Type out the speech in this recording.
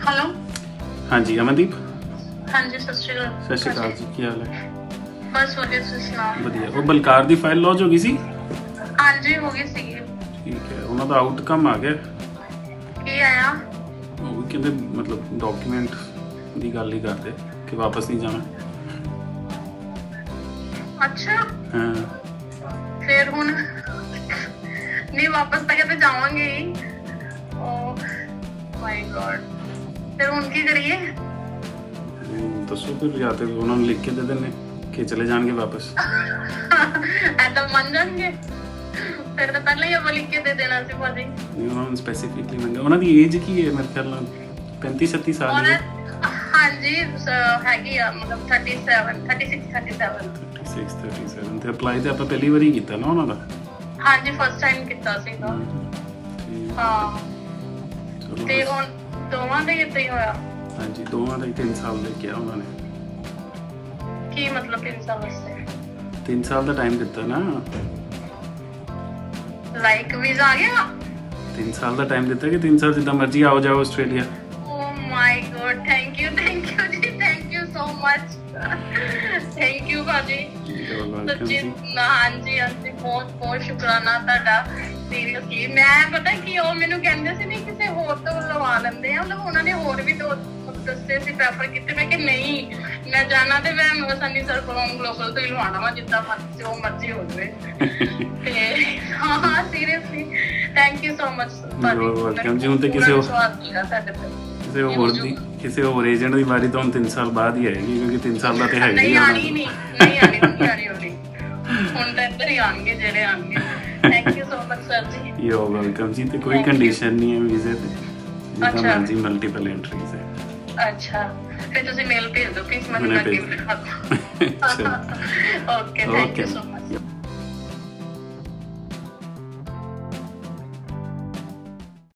Hello. हाँ जी अमनदीप। हाँ जी सत श्री अकाल। सत श्री अकाल जी, की हाल है? बस वधिया, तुसीं सुणाओ? ਵਧੀਆ। ਉਹ ਬਲਕਾਰ ਦੀ ਫਾਈਲ ਲੌਂਚ ਹੋ ਗਈ ਸੀ? हाँ जी हो गई सी। ਠੀਕ ਹੈ, ਉਹਨਾਂ ਦਾ ਆਊਟਕਮ ਆ ਗਿਆ। ਕੀ ਆਇਆ? ਉਹ ਵੀ ਕਹਿੰਦੇ ਮਤਲਬ ਡਾਕੂਮੈਂਟ ਦੀ ਗੱਲ ਹੀ ਕਰਦੇ ਕਿ ਵਾਪਸ ਨਹੀਂ ਜਾਣਾ। अच्छा ਹਾਂ फिर हुन नहीं वापस तो कहते जावांगे ही। ओह माय गॉड, फिर हुन की करिए? ਦੱਸੋ ਫਿਰ, ਜਾਂ ਤੇ ਉਹਨਾਂ ਨੂੰ ਲਿਖ ਕੇ ਦੇ ਦਿੰਦੇ ਕਿ ਚਲੇ ਜਾਣਗੇ ਵਾਪਸ। ऐसा मन जाएंगे फिर तो पहले ही अब लिख के दे देना सी भाजी। ਨਹੀਂ, ਉਹਨਾਂ ਨੂੰ ਸਪੈਸੀਫਿਕਲੀ ਮੰਗਿਆ। ਉਹਨਾਂ ਦੀ ਏਜ ਕੀ ਹੈ? ਮੇਰੇ ਖਿਆਲ ਨਾਲ 35-36 ਸਾਲ ਦੀ ਹੈ। हाँ जी हैगी आ, मतलब 37 36 37 36-37 ਤੇ ਅਪਲਾਈ ਤੇ ਆਪਾਂ ਪਹਿਲੀ ਵਾਰੀ ਕੀਤਾ ਨਾ ਉਹਨਾਂ ਦਾ। हाँ जी फर्स्ट टाइम किया सीगा। हाँ ਚਲੋ ਤੇ ਹੁਣ ਦੋਵਾਂ ਦੇ ਇੱਥੇ ਹੀ ਹੋਇਆ। ਹਾਂਜੀ, ਦੋਵਾਂ ਦਾ ਹੀ 3 ਸਾਲ ਦੇ ਕਿਹਾ ਉਹਨਾਂ ਨੇ। ਕੀ ਮਤਲਬ 3 ਸਾਲ ਵਾਸਤੇ? 3 ਸਾਲ ਦਾ ਟਾਈਮ ਦਿੱਤਾ ਨਾ। ਲਾਈਕ ਵੀਜ਼ਾ ਆ ਗਿਆ? 3 ਸਾਲ ਦਾ ਟਾਈਮ ਦਿੱਤਾ ਕਿ 3 ਸਾਲ ਜਿੱਦਾਂ ਮਰਜ਼ੀ ਆਓ ਜਾਓ Australia. Oh my god, thank you ਜੀ, thank you so much. Thank you ਭਾਜੀ, ਸੱਚੀ। ਹਾਂਜੀ ਹਾਂਜੀ, ਬਹੁਤ ਬਹੁਤ ਸ਼ੁਕਰਾਨਾ ਤੁਹਾਡਾ। ਸੀਰੀਅਸਲੀ ਮੈਂ ਪਤਾ ਕੀ, ਉਹ ਮੈਨੂੰ ਕਹਿੰਦੇ ਸੀ ਨਹੀਂ ਕਿਸੇ ਹੋਰ ਤੋਂ ਲਵਾ ਲੈਂਦੇ ਆ, ਮਤਲਬ ਉਹਨਾਂ ਨੇ ਹੋਰ ਵੀ ਦੋ ਦੱਸੇ ਸੀ, ਪ੍ਰੈਫਰ ਕੀਤੇ। ਮੈਂ ਕਿ ਨਹੀਂ, ਮੈਂ ਜਾਣਾ ਤੇ ਮੈਂ ਮਸਨੀ ਸਰ ਕੋਲੋਂ ਗਲੋਬਲ ਤੋਂ ਹੀ ਲਵਾਉਣਾ ਵਾ, ਜਿੱਦਾਂ ਜੋ ਮਰਜ਼ੀ ਹੋ ਜਾਵੇ। ਤੇ ਹਾਂ seriously thank you so much ਭਾਜੀ। ਵੈਲਕਮ ਜੀ। ਹੁਣ ਤੇ ਕਿਸੇ ਹੋਰ ਏਜੰਟ ਦੀ ਵਾਰੀ ਤਾਂ ਹੁਣ 3 ਸਾਲ ਬਾਅਦ ਹੀ ਆਏਗੀ, ਕਿਉਂਕਿ 3 ਸਾਲ ਦਾ ਤੇ ਹੈ ਹੀ ਨਹੀਂ ਆਣੀ ਹੁਣ ਤਾਂ ਇੱਧਰ ਹੀ ਆਣਗੇ ਜਿਹੜੇ ਆਣਗੇ। Thank you so much sir ਜੀ। ਯੂ ਆਰ ਵੈਲਕਮ ਜੀ। ਤੇ ਕੋਈ ਕੰਡੀਸ਼ਨ ਨਹੀਂ ਹੈ ਵੀਜ਼ੇ ਤੇ, ਜਿੱਦਾਂ ਮਰਜ਼ੀ ਮਲਟੀਪਲ ਐਂਟਰੀਜ਼ ਹੈ। ਅੱਛਾ, ਫਿਰ ਤੁਸੀਂ ਮੇਲ ਭੇਜ ਦਿਓ ਪਲੀਜ਼, ਮੈਨੂੰ ਅੱਗੇ ਬਿਠਾ ਦਿਓ। Okay, thank you so much.